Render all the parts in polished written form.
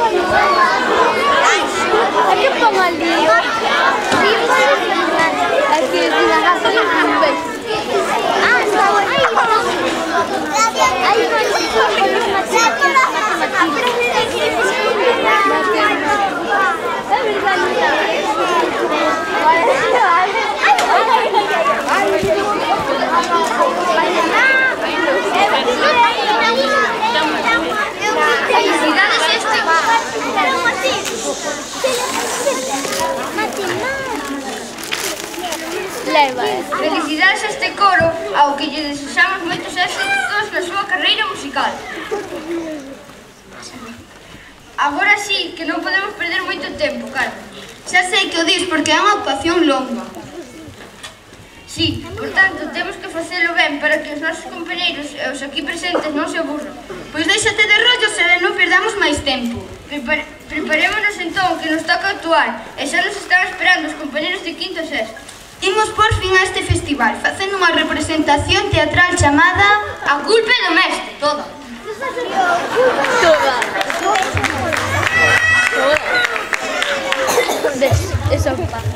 É que pão ali. Aqui eu tinha raça de bebês. Felicidades a este coro, ao que lle desexamos moitos éxitos na súa carreira musical. Agora sí, que non podemos perder moito tempo, Carmen. Xa sei que o dis porque é unha actuación longa. Sí, por tanto, temos que facelo ben para que os nosos compañeiros e os aquí presentes non se aburran. Pois déixate de rollos e non perdamos máis tempo. Preparémonos entón, que nos toca actuar, e xa nos están esperando os compañeros de quinto e sexto. Imos por fin a este festival, facendo unha representación teatral chamada A culpa é do mestre, toda. Toda. Eso pasa.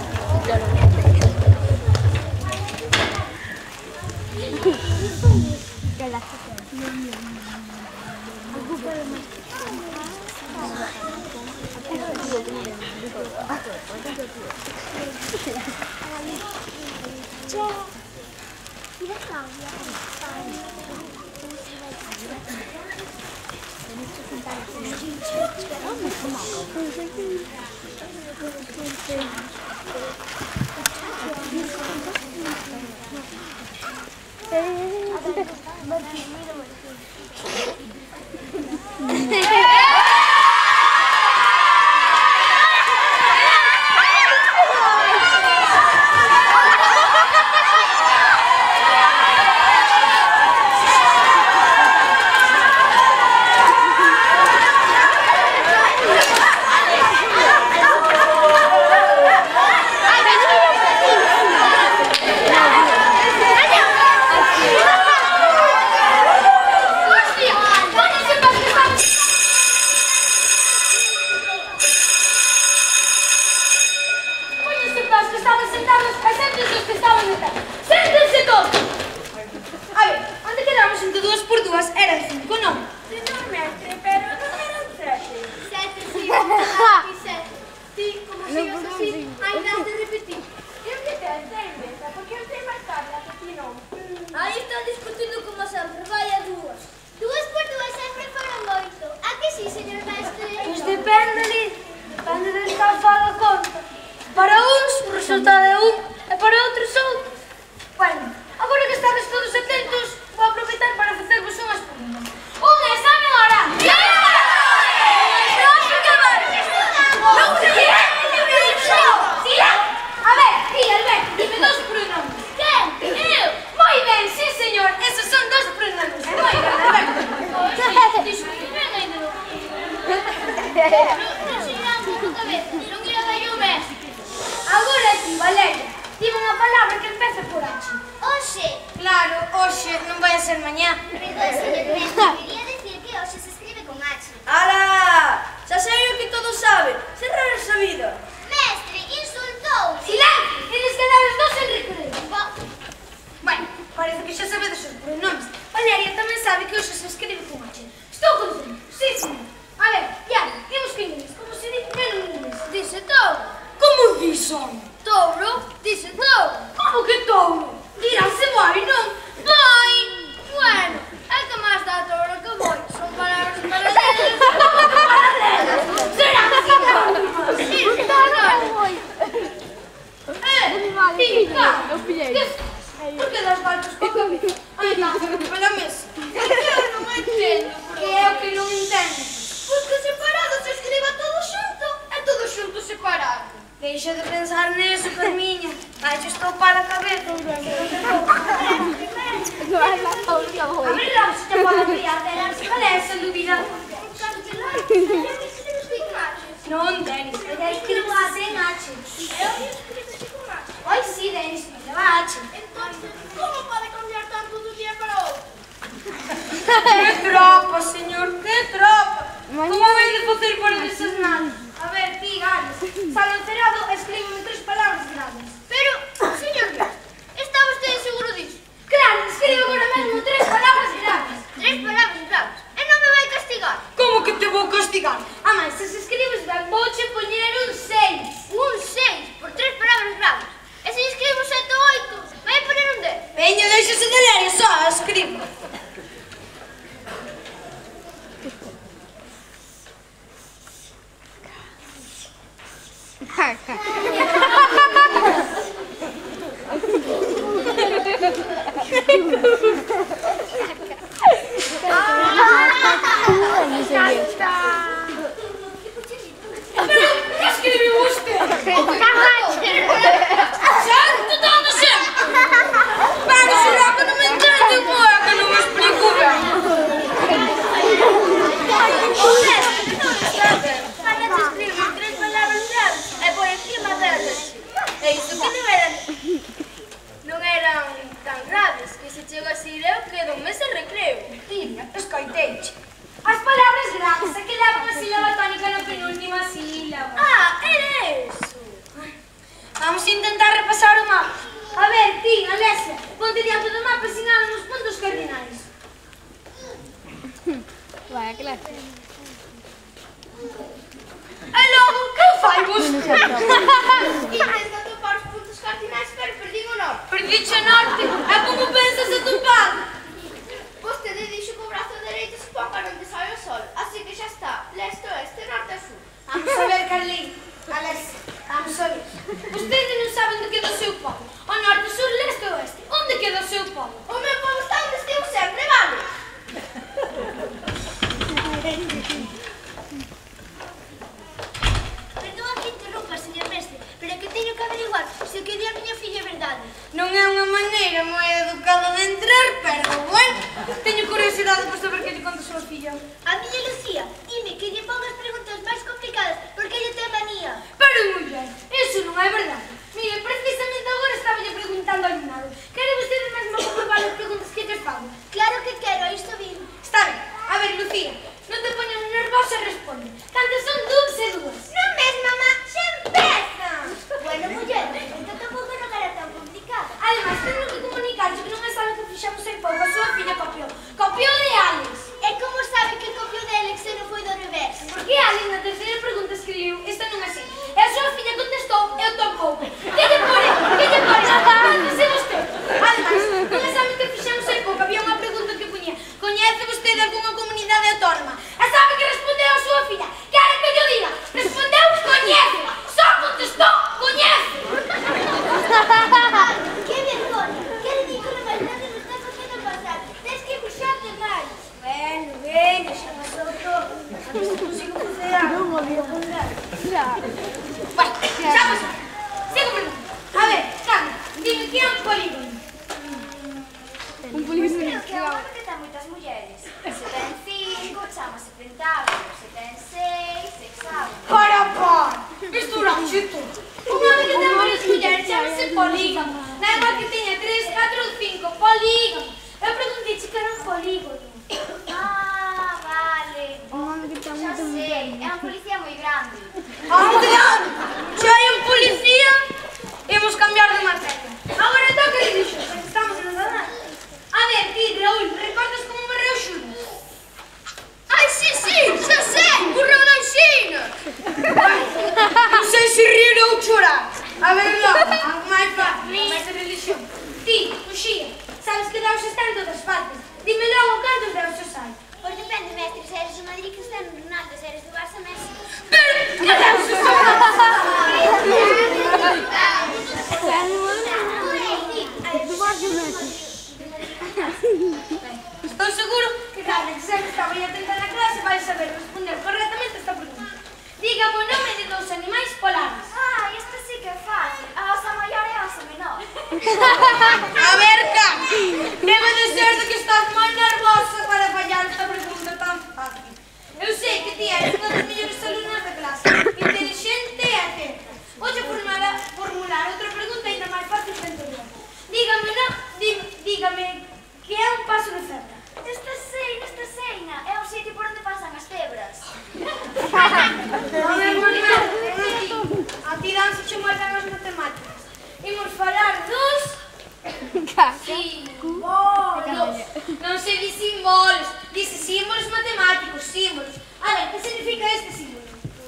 Agora ti, Valeria, dime unha palabra que empeza por H. Oxe. Claro, hoxe, non vai a ser mañá. Perdón, señor mestre, quería decir que hoxe se escribe con H. ¡Ala! Xa sei o que todos saben. Ser raro esa vida. Mestre, insultou. Silencio! Tienes que dar os dos en recreo. Bueno, parece que xa sabedes os pronomes. Valeria tamén sabe que hoxe se escribe con H. Estou contento. Sí, señor. A ver, Diana, imos que inglés. Como se di primero en inglés? Dice touro. Como dice? Touro? Dice touro. Como que touro? Dirase vai, non? Vai! Bueno, é que máis dá touro que voi. Son palabras paralelas. Paralelas? Será sinónimas? Sí, sinónimas. Pica! Por que das voltas co cabelo? Anda, para a mesa. Eu non entendo. Que é o que non entendo? Pois que separado se escriba todo xunto e todo xunto separado. Deixa de pensar nisso, Carminha. Vai te estopar a cabeça. Abre lá, se te pode criar. Cal é essa dúvida? Non, Denis, ela escribe sem H. Eu escribo com H. Oi, sim, Denis, mas leva H. Então, como pode cambiar tanto de um dia para outro? Que tropa, senhor, que tropa! Como vai de fazer para descer Pero, que escribiu usted? Santo dando sempre! Pero será que non me entende boa, que non me explico ben? Para te escribir 3 palabras graves e por encima delas. E isto que non eran tan graves, que se chego a seguir eu quedo un mes de recreo. Tiña, escoiteiche. As palabras graves é que levan a sílaba tónica na penúltima sílaba. Ah, era eso. Vamos a intentar repasar o mapa. A ver, ti, Alesia, ponte diante do mapa e sinala nos puntos cardinais. Vaya clase. E logo, que fai vostede? Intento atopar os puntos cardinais, pero perdín o norte. Perdiche o norte. É como pensas atopar. Vostede dixo que o brazo dereito se pon para onde sai o sol, así que xa está. Leste, oeste, norte e sur. Vamos a ver, Carlín. Alesia, vamos a ver. Vostede non sabe onde queda o seu polo. O norte, sur, leste, oeste. Onde queda o seu polo? O meu polo está onde estivo sempre, vale? Perdón que interrompa, señor mestre, pero é que teño que averiguar se o que di a miña filla é verdade. Non é unha maneira moi educada de entrar, pero bueno, teño curiosidade por saber que lle conta a súa filla. A miña Lucía, dime que lle pongas preguntas máis complicadas porque ella ten manía. Pero, muller, eso non é verdade. Mire, precisamente agora estaba lle preguntando ao alumnado. Quere vostede mesmo comprobar as preguntas que lles fago? Claro que quero, isto vim. Está ben. A ver, Lucía, non te poñas nervosa e responde. Cantas son dúas e dúas? Non ves, mamá, xa empezan. Bueno, muller, isto tampouco non era tan complicado. Ademais, tenho que comunicarche que non é algo que fixamos en pouco. A súa filla copiou. Copiou de Alex. E como sabe que copiou de Alex e non foi do revés? Porque Alex na terceira pregunta escribiu isto non é así. E a súa filla contestou, eu tampouco. Que lle pone? Coñece vostede? Ademais, non é algo que fixamos en pouco. Había unha pregunta que puñía: coñece vostede algunha comunidade autónoma? E sabe que respondeu a súa filla? Quere que yo diga? Respondeu coñece. Só contestou coñece. Que vergonha! Que ridículo maldade me está facendo pasar. Tens que puxarte máis. Bueno, xa pasou todo. Non consigo facer algo. Bueno, xa pasou. Sigo preguntando. A ver, Carla, dime que é un polígono. Creo que é un nome que ten moitas mulleres. Se ten 5, chamase pentágono. Se ten 6, hexágono. Para! Isto era un chito. Un nome que ten varias mulleres chamase polígono. Da igual que teña 3, 4 ou 5. Polígono. Eu preguntei que era un polígono. Ah, vale. Xa sei, é unha policía moi grande. Adrián, xa hai un policía. Imos cambiar de materia. Agora toca religión, xa que estamos en nada. A ver, ti, Raúl, recordas como morreu Xudas? Ai, sí, xa sei, morreu da Xina. Non sei se rir ou chorar. A ver, logo, algo máis fácil, máis de religión. Ti, Uxía, sabes que Deus está en todas partes. Dime logo cantos deuses hai. Pois depende, mestre, se eres do Madrid, Cristiano Ronaldo, se eres do Barça, Messi. Pero, que deuses Estou seguro que Carla, que sempre estaba aí atenta na clase, vai saber responder correctamente esta pregunta. Dígame o nome de 2 animais polares. Ah, isto sí que é fácil. A osa maior e a osa menor. A ver, Carla, debe de ser de que estás moi nervosa para fallar esta pregunta tan fácil. Eu sei que ti eres unha das mellores alumnas da clase, inteligente e atenta. Hoxe formular outra pregunta ainda máis fácil que anterior. Dígame que é un paso de ferro. Esta seina é o sitio por onde pasan as cebras. Non é moi mal, a ti danse che moi ben as matemáticas. Imos falar dos símbolos. Non se di símbolos, dice símbolos matemáticos, símbolos. A ver, que significa este símbolo?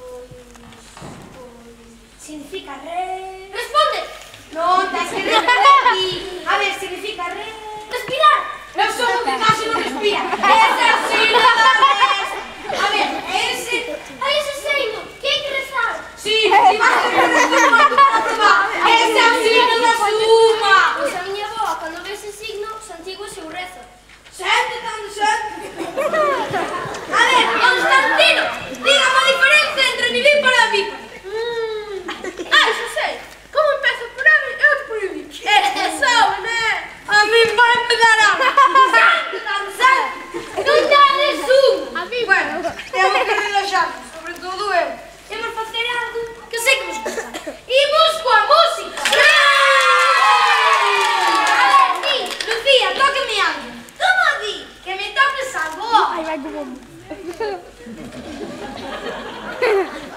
Significa re... Responde! Non, tens que repetir. A ver, significa re... Respirar. Eu sou o que casi non respira. Ese é o sílabes. A ver, ese... Ai, ese seino, que hai que rezar. Sí, vas a rezar.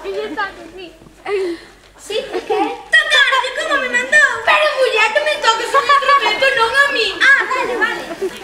Sí, por qué? Tocarlle como me mandou. Pero, muller, que me toques un instrumento, non a mí. Ah, vale, vale.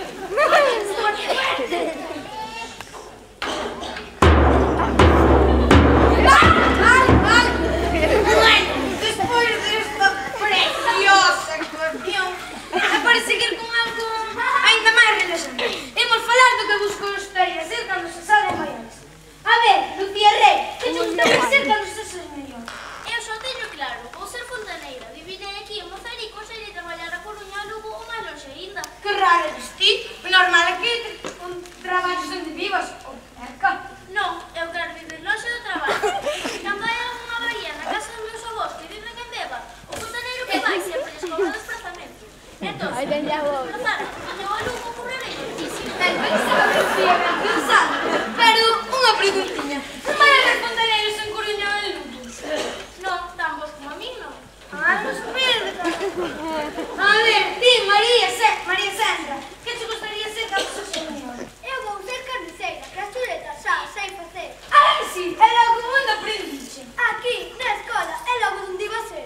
Vale. Bueno, despois desta preciosa actuación, para seguir con algo ainda máis relaxante, imos falar do que vos gustaría ser cando se salen maiores. A ver, Lucía Rey, que te gustaría ser cando se salen maiores? Eu só teño claro, vou ser fontaneira. Vivirei aquí en Mozaricos e irei traballar a Coruña ou Lugo ou máis lonxe aínda. Que raro eres ti. O normal é que traballes onde vivas, ou cerca. Non, eu quero vivir lonxe do traballo. Cando hai algunha avaría na casa dos meus avós que viven en Beba, o fontaneiro que vai sempre lles cobra desplazamento. Entón, se me desplazar a Coruña ou a Lugo, cobrarei moitísimo. Ben pensado. Pero unha preguntiña. Non vai haber fontaneiros en Coruña ou en Lugo? Non, tan vos como a min non. Ah, non se perde. A ver, ti, María Sandra, que te gustaría ser cando se salen maiores? Eu vou ser carniceira, que as chuletas xa sei facer. Ah, sí, é logo onde aprendixe. Aquí, na escola, é logo onde iba a ser.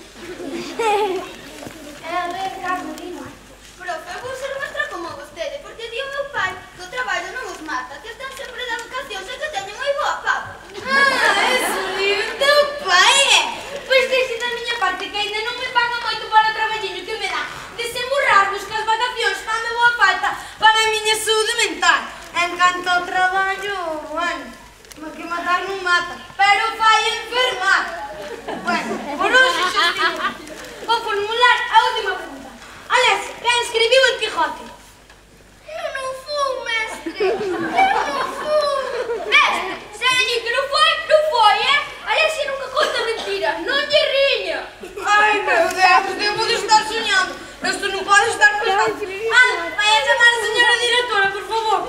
A ver, Carlos, dime. Profe, eu vou ser maestra como vostede, porque di o meu pai que o traballo non os mata, que están sempre de vacacións e que teñen moi boa paga. Ah, eso digo, teu pai é. Pois deixe da miña parte que ainda non me paga moito para o traballiño que me dá de se emburrarvos que as vacacións fan de boa falta para a miña saúde mental. En canto ao traballo, bueno, que matar non mata, pero fai enfermar. Bueno, por hoxe xa estivo. Vou formular a última pregunta. Alessia, quen escribiu El Quijote? Eu non fui, mestre. Eu non fui. Mestre, se lle di que non foi, Alessia nunca conta mentiras, non lle riña. Ai, meu Deus, devo de estar soñando. Isto non pode estar pasando. Vai a chamar a señora directora, por favor.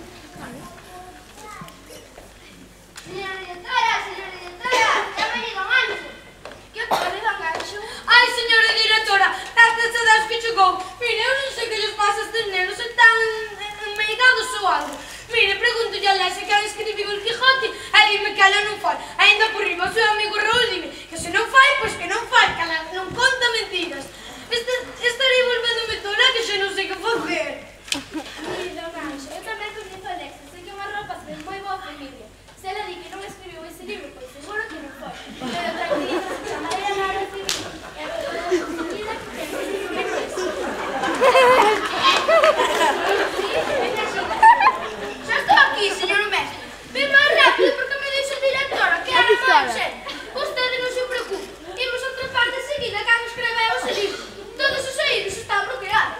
Señora directora, ya me digo Anxo. Que ocorre, don Anxo? Ai, señora directora, estas saudades que chegou. Mire, eu non sei que lles pasa a estes nenos, están enmeigados ou algo. Mire, pregúntolle a Alessia que escribiu El Quijote e dime que ela non fai. Ainda por riba, o seu amigo Raúl dime que se non fai, pois que non fai, que ela non conta mentiras. Estarei volvéndome tola que xa non sei que facer. Mire, don Anxo, eu tamén coñezo a Alexia, sei que é unha rapaz de moi boa familia. Se ela di que non escribiu ese libro, pois seguro que non foi. Pero tranquilízase, chamarei a Lara Civil e a seguida que ten ese libro eso. Xa estou aquí, señor mestre. Ven máis rápido porque me dixo a directora que era máis urxente. Vostede non se preocupe. Imos atrapar de seguida cando escreveu ese libro. Todos os oídos están bloqueados.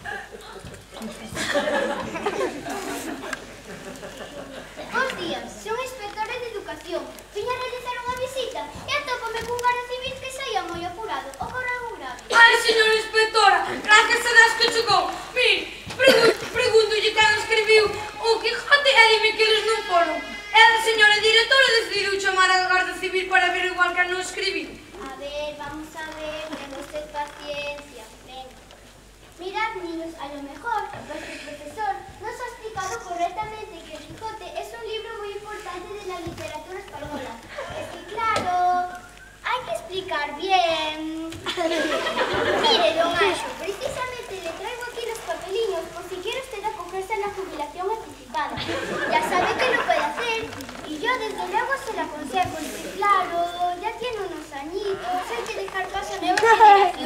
Bos días, son inspectora de educación. Viña a realizar unha visita e atópome cun guarda civil que saía moi apurado. Ocorre algo grave. Ai, señora inspectora, gracias a Deus que chegou. Mire, pregúntolle cando escribiu o Quijote e dime que eles non foron. E a señora directora decidiu chamar a Garda Civil para ver igual que non escribiu. A ver, vamos a ver, ten usted paciencia. Venga. Mirad, niños, a lo mejor vuestro profesor nos ha explicado correctamente que El Quijote es un libro muy importante de la literatura española. Es que claro, hay que explicar bien. Mire, don Anxo, precisamente le traigo aquí los papeliños por si quiere usted acogerse a la jubilación anticipada. Ya sabe que lo puede hacer y yo desde luego se lo aconsejo. Es que claro, ya tiene unos añitos, hay que dejar paso a nuevas generaciones.